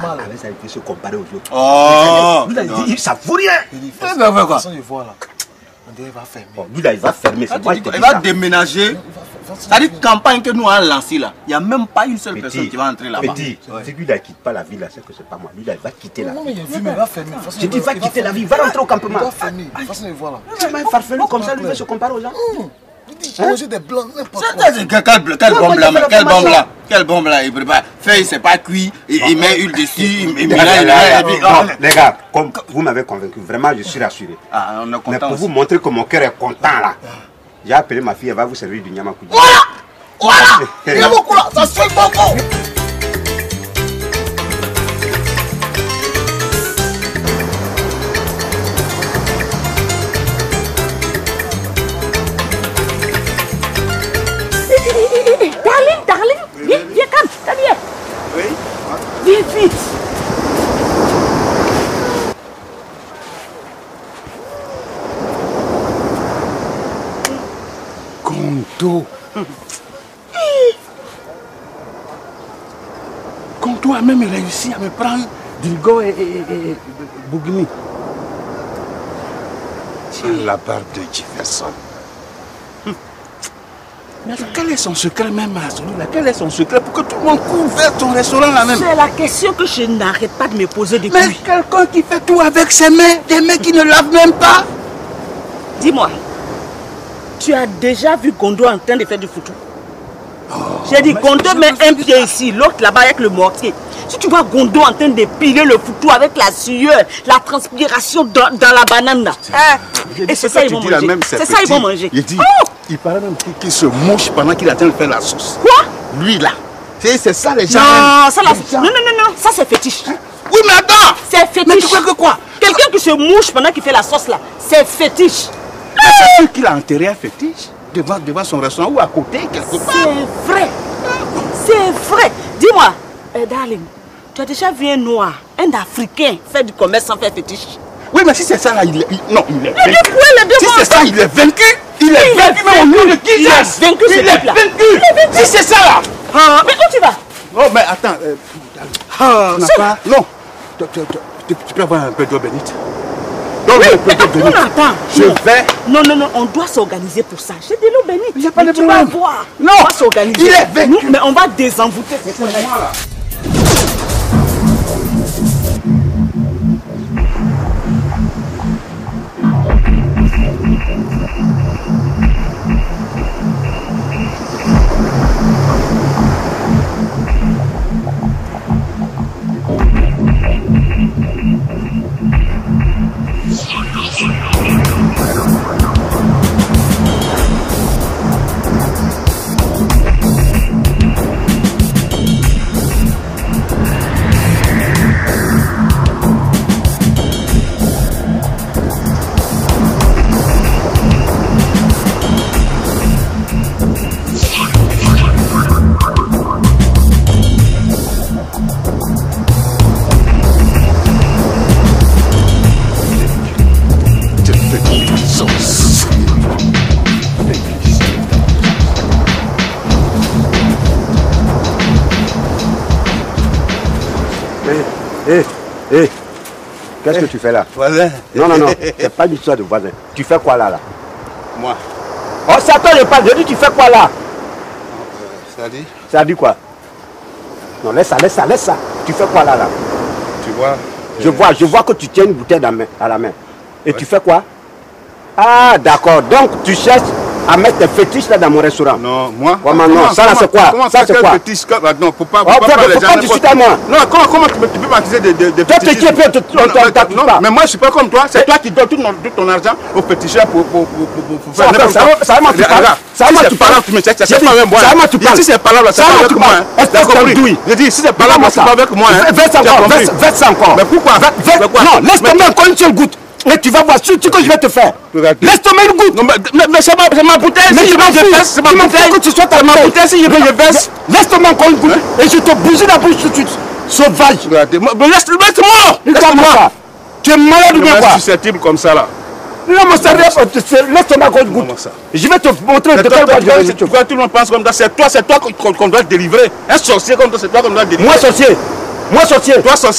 Avec ça, il peut se comparer aux autres. Oh! Il s'avoue rien. Il fait quoi? Je vois là. On dirait qu'il va fermer. Bon, lui là, il va fermer. Il va déménager. C'est-à-dire campagne que nous avons lancée là, il n'y a même pas une seule personne qui va entrer là-bas. Petit, si lui là ne quitte pas la ville là, c'est que c'est pas moi. Lui là, il va quitter la ville. Non, mais il a vu, mais il va fermer. Je dis, il va quitter la ville, il va rentrer au campement. Il va fermer. De toute façon, il voit là. C'est un farfelu comme ça, lui veut se comparer aux gens. Manger des blancs, n'importe quoi. Quelle bombe là? Quelle bombe là? Il prépare. Feuille, c'est pas cuit. Il met huile dessus. Il les gars, comme vous m'avez convaincu, vraiment, je suis rassuré. Mais pour vous montrer que mon cœur est content là, j'ai appelé ma fille, elle va vous servir du nyamakou. Voilà! Nyamakou là, ça se fait beaucoup! Darling, viens, come here. Oui? Viens vite. Kondo. Kondo a même réussi à me prendre Dilgo et Bougni. La barre de Jefferson. Mais quel est son secret même à celui-là? Quel est son secret pour que tout le monde court vers ton restaurant là même? C'est la question que je n'arrête pas de me poser depuis. Mais quelqu'un qui fait tout avec ses mains, des mains qui ne lavent même pas. Dis-moi, tu as déjà vu Kondo en train de faire du foutu? J'ai dit, Kondo met un pied ici, l'autre là-bas avec le mortier. Si tu vois Kondo en train de piler le foutu avec la sueur, la transpiration dans la banane là. Et c'est ça ils vont manger. C'est ça ils vont manger. Il dit, il paraît même qu'il se mouche pendant qu'il est en train de faire la sauce. Quoi? Lui là. C'est ça les gens. Non, ça là. Non, ça c'est fétiche. Oui, mais attends. C'est fétiche. Mais tu crois que quoi? Quelqu'un qui se mouche pendant qu'il fait la sauce là, c'est fétiche. C'est sûr qu'il a enterré un fétiche devant son restaurant ou à côté quelque part. C'est vrai. C'est vrai. Dis-moi, darling, tu as déjà vu un noir, un Africain faire du commerce sans faire fétiche? Oui, mais si c'est ça là, il est vaincu. Si c'est ça, il est vaincu. Il est vaincu, mais au nom de qui? Il est vaincu, il est vaincu. Si c'est ça là. Mais où tu vas? Oh, mais attends. Non. Tu peux avoir un peu d'eau bénite. Non, attends. Je vais. Non, on doit s'organiser pour ça. J'ai de l'eau bénite. Il n'y a pas de problème. Tu vas voir. Non. On va s'organiser. Il est vaincu. Mais on va désenvoûter cette fois là. Qu'est-ce que tu fais là? Voisin. Non, c'est pas une histoire de voisin. Tu fais quoi là? Moi. Oh, c'est à toi de parler. Je dis, tu fais quoi là? Ça dit? Ça dit quoi? Non, laisse ça. Tu fais quoi là? Tu vois? Je vois que tu tiens une bouteille à la main. Et tu fais quoi? Ah, d'accord. Donc, tu cherches à mettre tes fétiches là dans mon restaurant. Non, moi. Comment non? Ça là c'est quoi? Ça c'est quoi? Non, faut pas discuter à moi. Non, comment tu peux m'accuser de fétiches? Toi, tu es qui est Non, mais moi je suis pas comme toi. C'est toi qui donnes tout ton argent aux féticheurs pour faire n'importe quoi. Ça va, tu parles. Tu me cherches, c'est pas avec moi. Si c'est pas là, c'est pas avec moi. D'accord? Je dis, si c'est pas là, c'est pas avec moi. Verse encore. Mais pourquoi? Non, laisse tomber encore une seule goutte. Mais tu vas voir ce que je vais te faire. Laisse tomber une goutte. Mais c'est ma bouteille. Mais si je verse, c'est ma bouteille. Que tu sois ta bouteille, si je verse. Laisse tomber encore une goutte. Et je te bousille la bouche tout de suite. Sauvage. Mais laisse-moi. Tu es malade ou bien quoi? Je suis susceptible comme ça là. Non, mais ça laisse tomber encore une goutte. Je vais te montrer de quel bois je vais te faire. Tout le monde pense comme ça. C'est toi qu'on doit délivrer. Un sorcier comme toi, c'est toi qu'on doit délivrer. Moi sorcier. Toi sorcier.